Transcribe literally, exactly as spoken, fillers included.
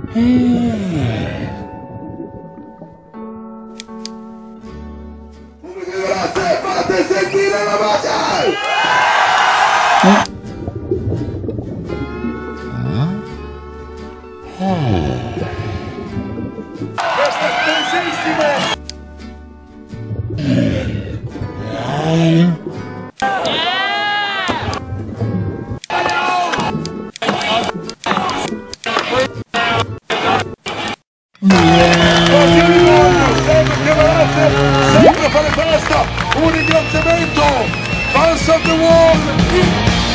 Grazie, fate sentire la voce! Questo è pesissimo! Così vi voglio, sempre che volete, sempre fare festa, un ringraziamento, Fans of the World!